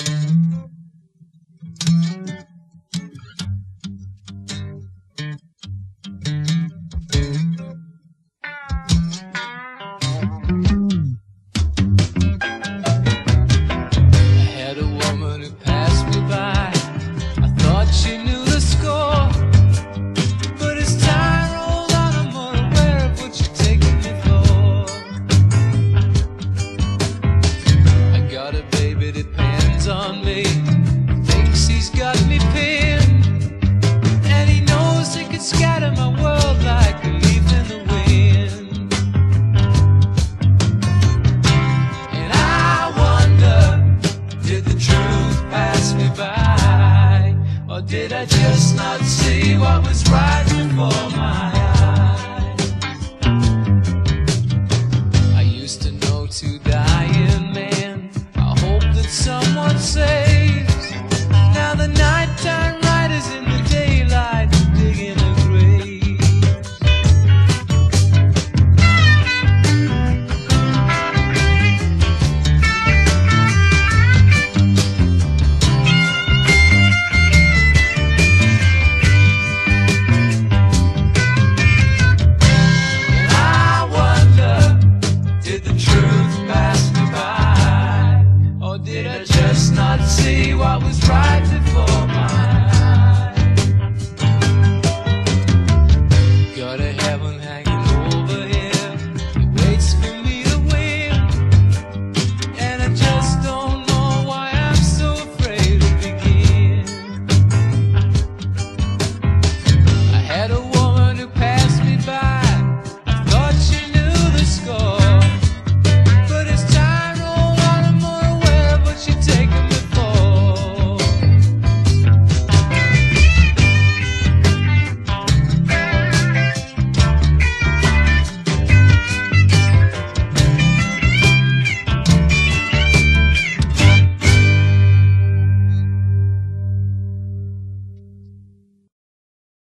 On me, thinks he's got me pinned, and he knows he could scatter my world like a leaf in the wind. And I wonder, did the truth pass me by, or did I just not see what was right before my eyes? I used to know to dying men, I hope that someone saves. Now the night